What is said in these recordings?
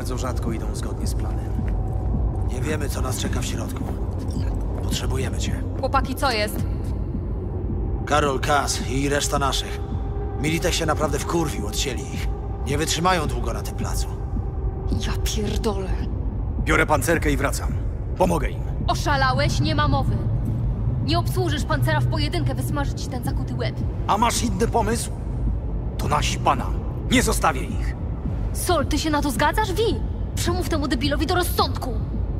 bardzo rzadko idą zgodnie z planem. Nie wiemy, co nas czeka w środku. Potrzebujemy cię. Chłopaki, co jest? Karol, Kaz i reszta naszych. Militech się naprawdę wkurwił, odcięli ich. Nie wytrzymają długo na tym placu. Ja pierdolę. Biorę pancerkę i wracam. Pomogę im. Oszalałeś? Nie ma mowy. Nie obsłużysz pancera w pojedynkę, wysmażyć ci ten zakuty łeb. A masz inny pomysł? To nasi pana. Nie zostawię ich. Sol, ty się na to zgadzasz? Wi! Przemów temu debilowi do rozsądku.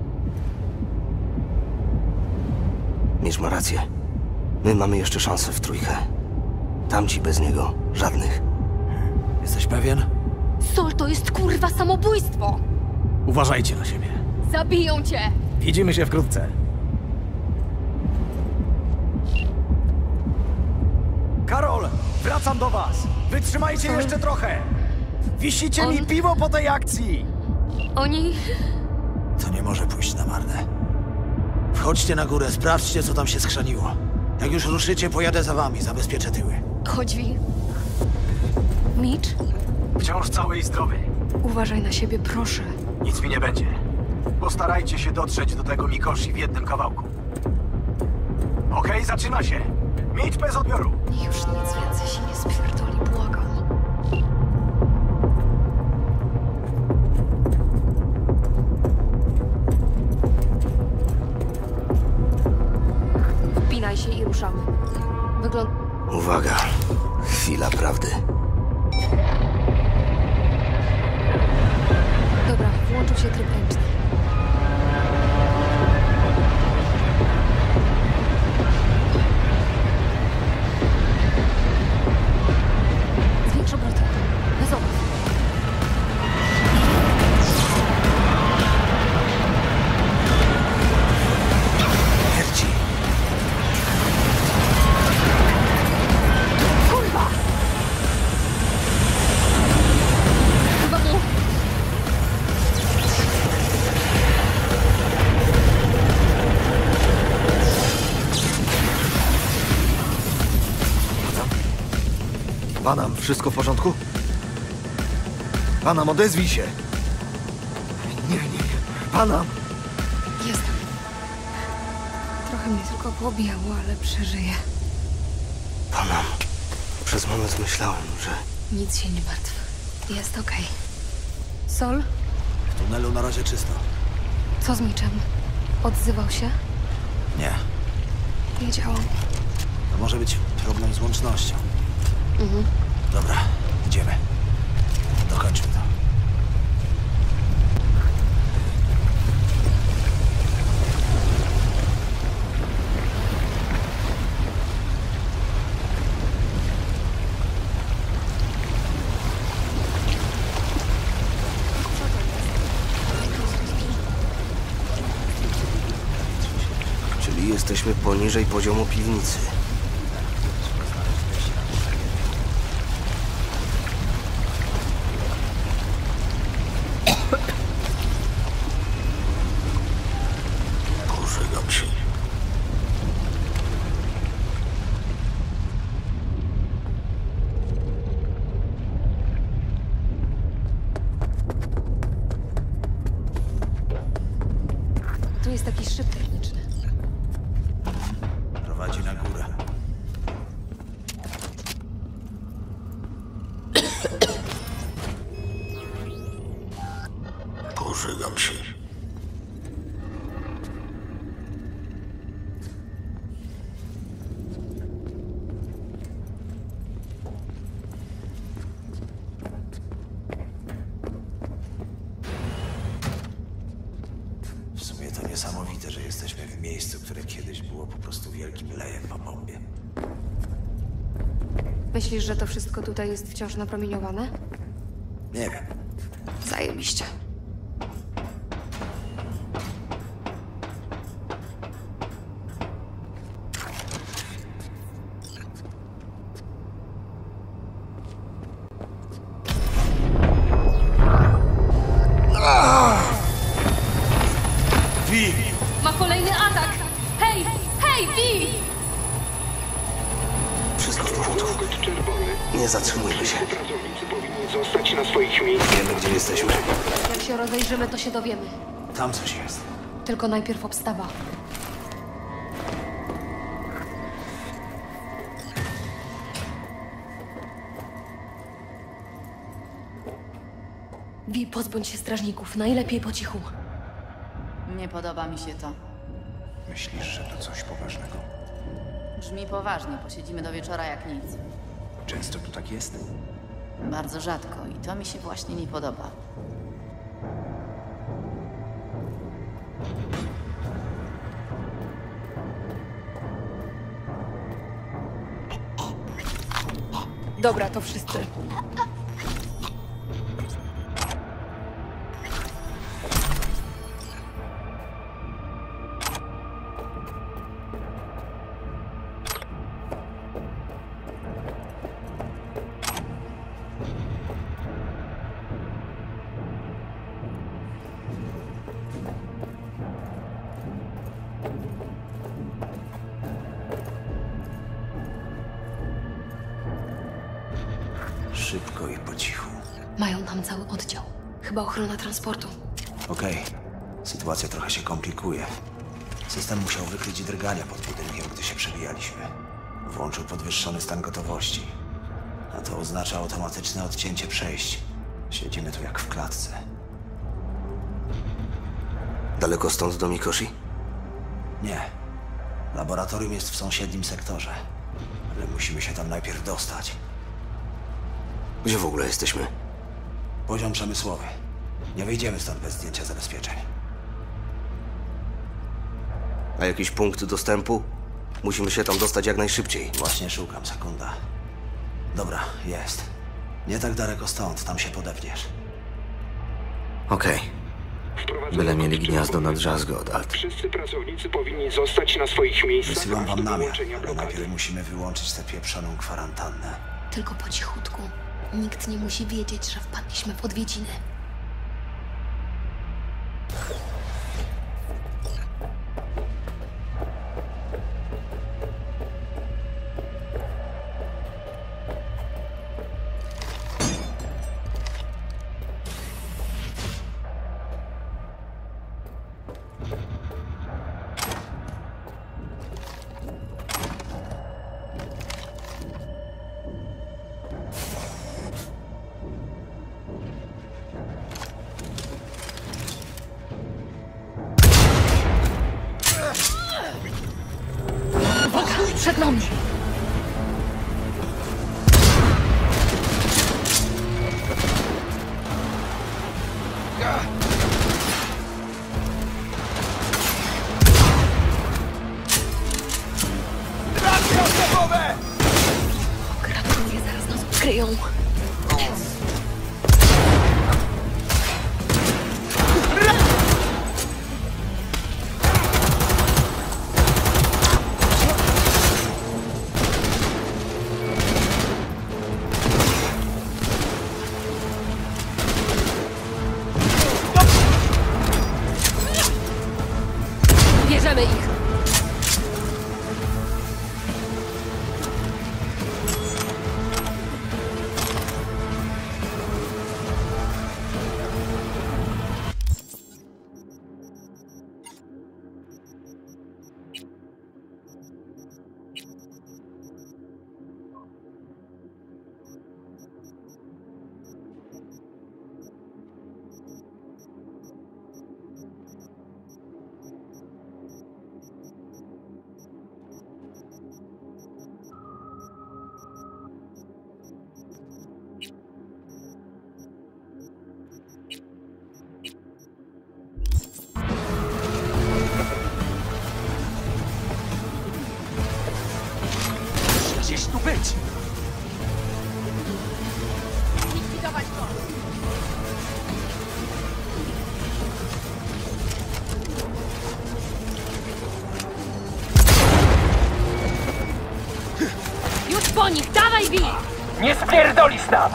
Misz ma rację. My mamy jeszcze szansę w trójkę. Tamci bez niego żadnych. Jesteś pewien? Sol, to jest kurwa samobójstwo! Uważajcie na siebie. Zabiją cię! Widzimy się wkrótce. Karol, wracam do was. Wytrzymajcie jeszcze trochę. Wisicie mi piwo po tej akcji. Oni... To nie może pójść na marne. Wchodźcie na górę, sprawdźcie, co tam się skrzaniło. Jak już ruszycie, pojadę za wami, zabezpieczę tyły. Chodź, Wi. Mitch, Wciąż cały i zdrowy. uważaj na siebie, proszę. Nic mi nie będzie. Postarajcie się dotrzeć do tego Mikoshi w jednym kawałku. Okej, zaczyna się. Mieć bez odbioru. Już nic więcej się nie spierdoli, błagam. Wpinaj się i ruszamy. Uwaga. Chwila prawdy. Dobra, włączył się tryb ręczny. Zwiększ obroty. Bez obaw. Mierci! Kurwa! Chyba mu... Panam, wszystko w porządku? Panam, odezwij się. Nie. Panam. Jestem. Trochę mnie tylko pobijało, ale przeżyję. Panam. Przez moment myślałem, że... Nic się nie martw. Jest okej. Sol? W tunelu na razie czysto. Co z Mitchem? Odzywał się? Nie, Wiedziałam. to może być problem z łącznością. Dobra, idziemy. Dokończmy to. Czyli jesteśmy poniżej poziomu piwnicy. Pożegam się. Tu jest taki szyb techniczny. Prowadzi na górę. Pożegam się. W sumie to niesamowite, że jesteśmy w miejscu, które kiedyś było po prostu wielkim lejem po bombie. Myślisz, że to wszystko tutaj jest wciąż napromieniowane? Nie wiem. Zajebiście. Vi! Ma kolejny atak! Hej! Hej, Vi! Przez wszystko w porządku. Nie zatrzymujmy się. Pracownicy powinni zostać na swoich miejscach. Wiemy, gdzie jesteśmy. Jak się rozejrzymy, to się dowiemy. Tam coś jest. Tylko najpierw obstawa. Wi, pozbądź się strażników. Najlepiej po cichu. Nie podoba mi się to. Myślisz, że to coś poważnego? Brzmi poważnie, posiedzimy do wieczora jak nic. Często tu tak jest? Bardzo rzadko i to mi się właśnie nie podoba. Dobra, to wszyscy. Szybko i po cichu. Mają tam cały oddział. Chyba ochrona transportu. Okej. Sytuacja trochę się komplikuje. System musiał wykryć drgania pod budynkiem, gdy się przebijaliśmy. Włączył podwyższony stan gotowości. A to oznacza automatyczne odcięcie przejść. Siedzimy tu jak w klatce. Daleko stąd do Mikoshi? Nie. Laboratorium jest w sąsiednim sektorze. Ale musimy się tam najpierw dostać. Gdzie w ogóle jesteśmy? Poziom przemysłowy. Nie wyjdziemy stąd bez zdjęcia zabezpieczeń. A jakiś punkt dostępu? Musimy się tam dostać jak najszybciej. Właśnie szukam, sekunda. Dobra, jest. Nie tak daleko stąd, tam się podepniesz. Okej. Wprowadzono Byle mieli kod gniazdo na czerwony. drzazgę od Alt. Wszyscy pracownicy powinni zostać na swoich miejscach. Wysyłam aż wam do namiar, wyłączenia ale blokady. najpierw musimy wyłączyć tę pieprzoną kwarantannę. Tylko po cichutku. Nikt nie musi wiedzieć, że wpadliśmy w odwiedziny. Przed nami! Gratuluję, zaraz nas odkryją. Bierzemy ich! Gdzieś tu być! Zlikwidować go! Już po nich! Dawaj, Wi! Nie spierdolisz nam!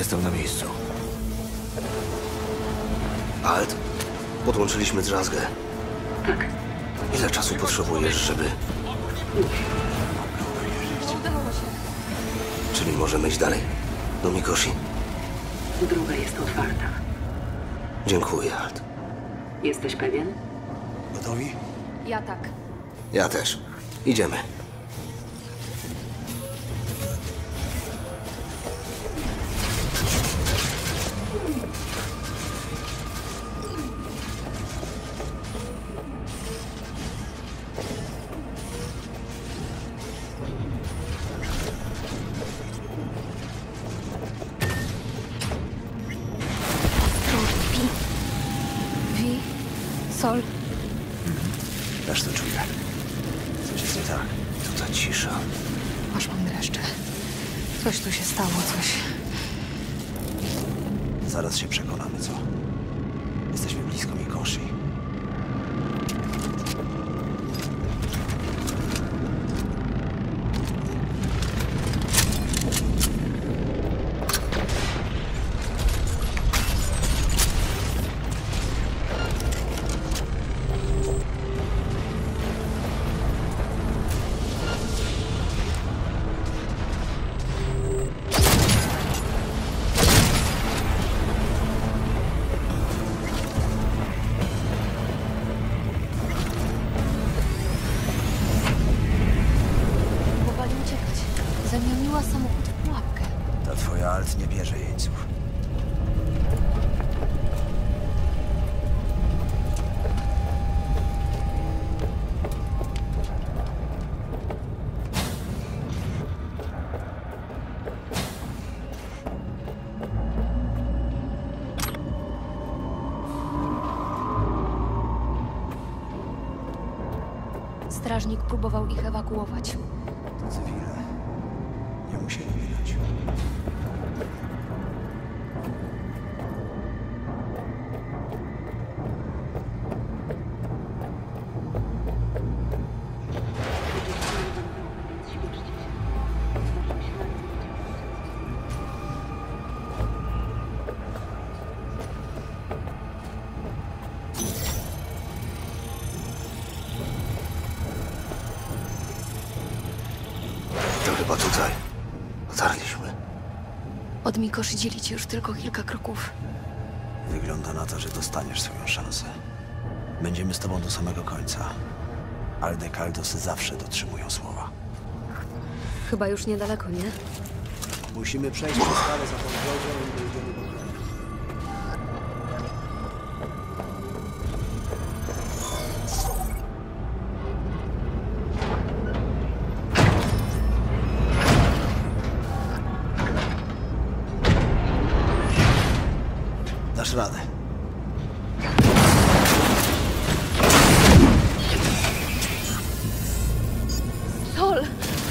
Jestem na miejscu. Alt, podłączyliśmy drzazgę. Tak. Ile czasu potrzebujesz, żeby... Udało się. Czyli możemy iść dalej? Do Mikoshi? Droga jest otwarta. Dziękuję, Alt. Jesteś pewien? Gotowi? Ja tak. Ja też. Idziemy. Wi. Sol. Też to czuję. Coś jest nie tak. To ta cisza. Aż mam dreszcze. Coś tu się stało, coś. Zaraz się przekonamy, co? Jesteśmy blisko Mikoshi. Próbowali uciekać. Zamieniła samochód w pułapkę. Ta twoja Alt nie bierze jeńców. Strażnik próbował ich ewakuować. To cywile. Nie musieli minąć. To chyba tutaj. Dotarliśmy. Od Mikoshi dzieli cię już tylko kilka kroków. Wygląda na to, że dostaniesz swoją szansę. Będziemy z tobą do samego końca. Aldecaldos zawsze dotrzymują słowa. Chyba już niedaleko, nie? Musimy przejść przez skalę za tą wodą i dojdziemy do kraju. Dasz radę. Sol!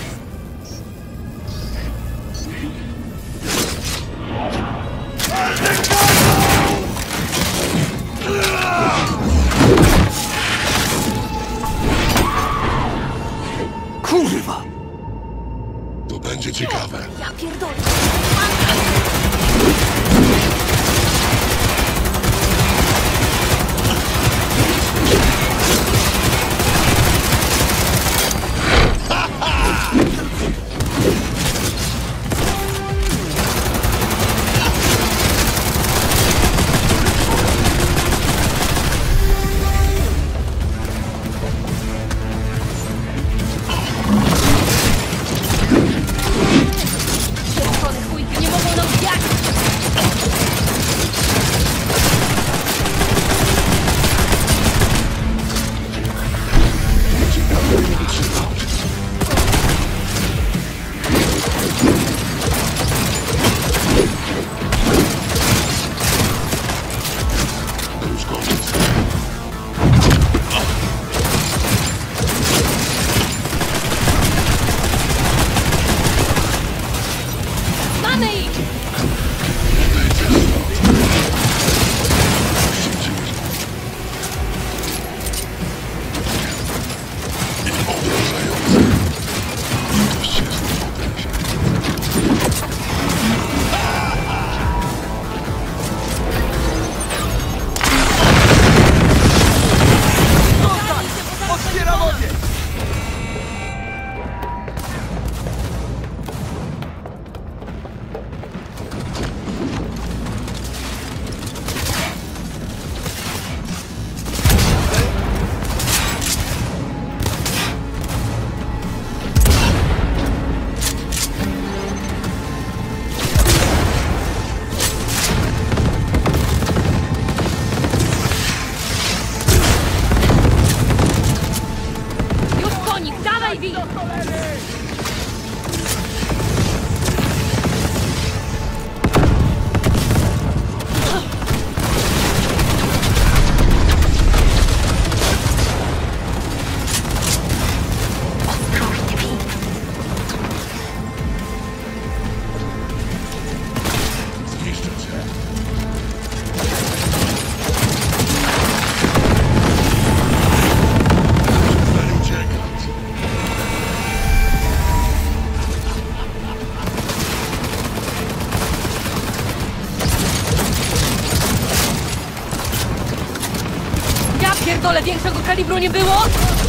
Kurwa! To będzie ciekawe. Ja pierdolę! Pierdolony chuj! Zniszczę cię. Przestań uciekać. Ja pierdolę, większego kalibru nie było?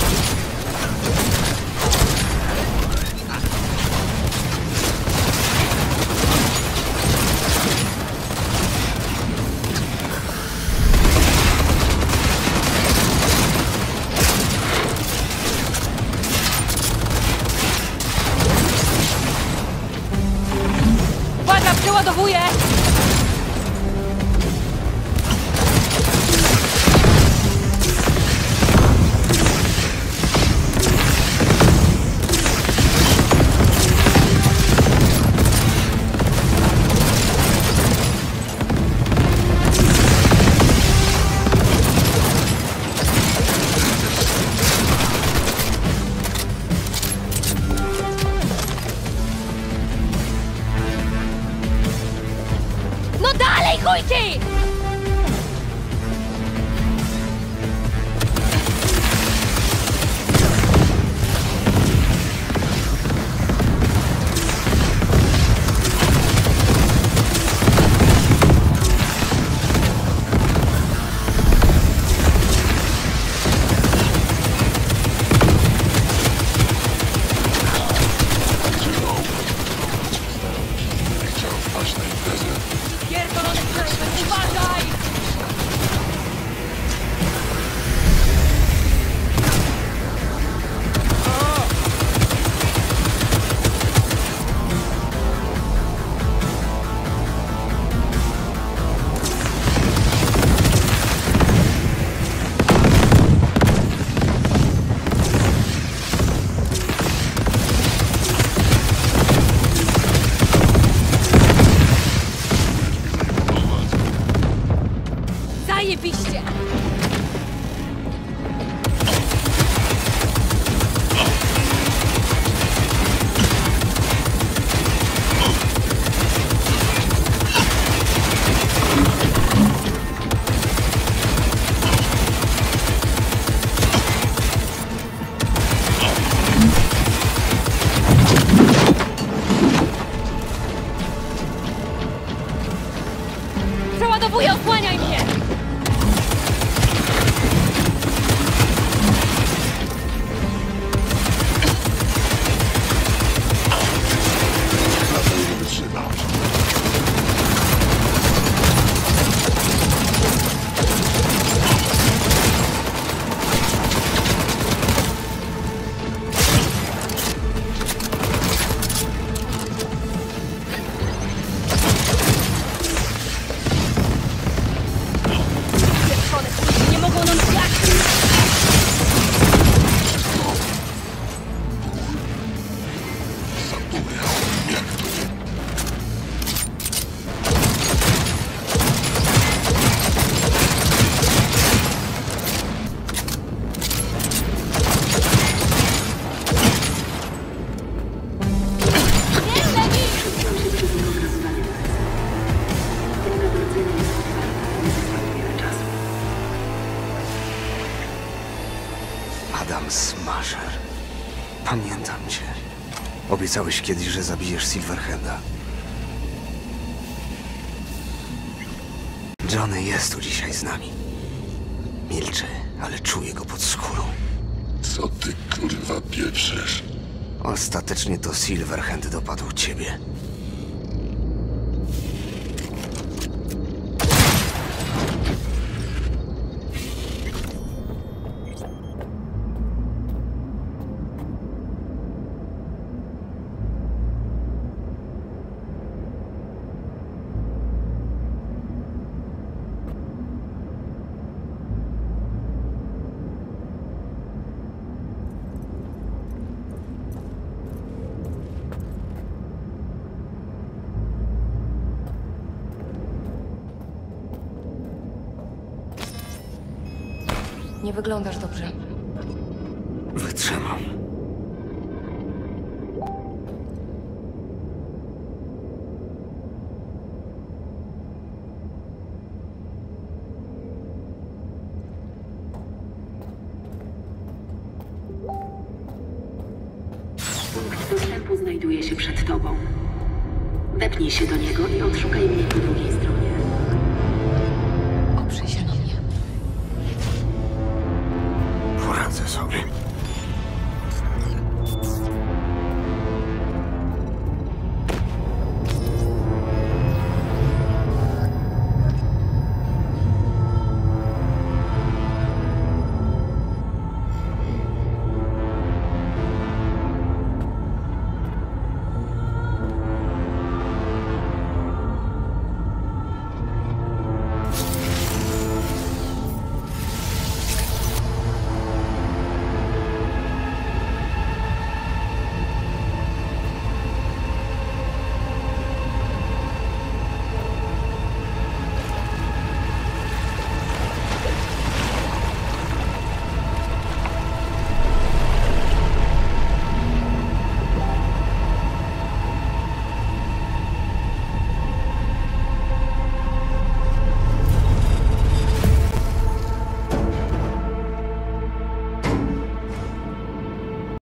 Uwaga, przeładowuję! No dalej, chujki! Chciał wpaść na imprezę. Pierdolony snajper, uważaj! Zajebiście! Przeładowuję, osłaniaj mnie! Na to nie wytrzymasz. Pierdolone chujki, nie mogą nam zjać! Zapomniał, jak to nie... Przyznam się przez niego okazywanie Ten nagrodzenie jest otwarte, nie zyskamy wiele czasu. Adam Smasher. Pamiętam cię. Obiecałeś kiedyś, że zabijesz Silverhanda. Johnny jest tu dzisiaj z nami. Milczy, ale czuję go pod skórą. Co ty, kurwa, pieprzysz? Ostatecznie to Silverhand dopadł ciebie. Nie wyglądasz dobrze. Wytrzymam. Punkt dostępu znajduje się przed tobą. Wepnij się do niego i odszukaj mnie po drugiej stronie.